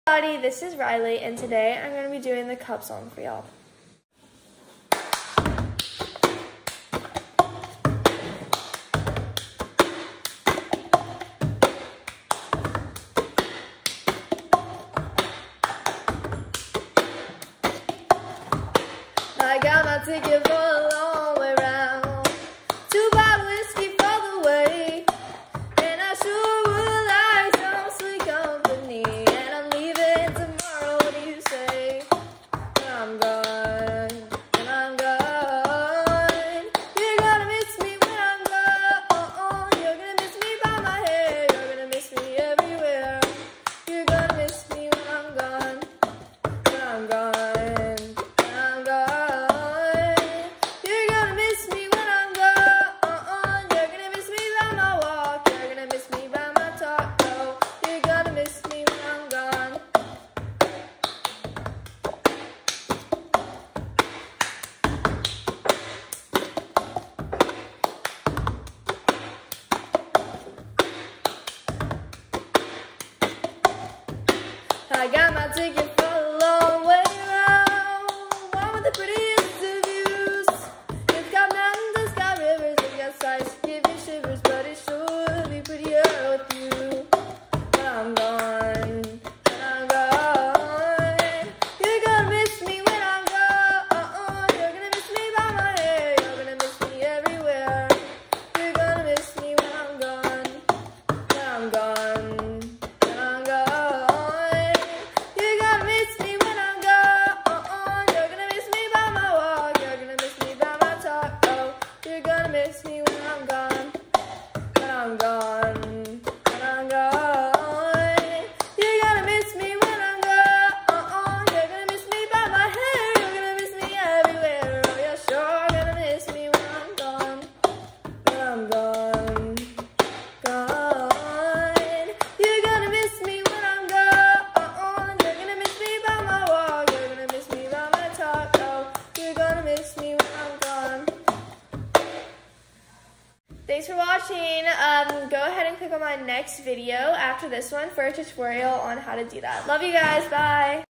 Everybody, this is Riley, and today I'm going to be doing the cup song for y'all. I got my ticket for a long way round to buy whiskey for the way, and I sure would like some sweet company, and I'm leaving tomorrow. What do you say? When I'm gone, when I'm gone, you're gonna miss me when I'm gone. You're gonna miss me by my hair, you're gonna miss me everywhere. You're gonna miss me when I'm gone, when I'm gone. I got my ticket for a long way round, one with the prettiest of views. It's got mountains, it's got rivers, it's got sights to give you shivers, but it sure would be prettier with you. When I'm gone, when I'm gone, you're gonna miss me when I'm gone. You're gonna miss me by my hair, you're gonna miss me everywhere. You're gonna miss me when I'm gone, when I'm gone. Miss me when I'm gone, when I'm gone, when I'm gone. You're gonna miss me when I'm gone. You're gonna miss me by my hair, you're gonna miss me everywhere. Oh, you're sure gonna miss me when I'm gone, when I'm gone, gone. You're gonna miss me when I'm gone. You're gonna miss me by my walk, you're gonna miss me by my talk. Oh, you're gonna miss me when I'm gone. Thanks for watching. Go ahead and click on my next video after this one for a tutorial on how to do that. Love you guys. Bye.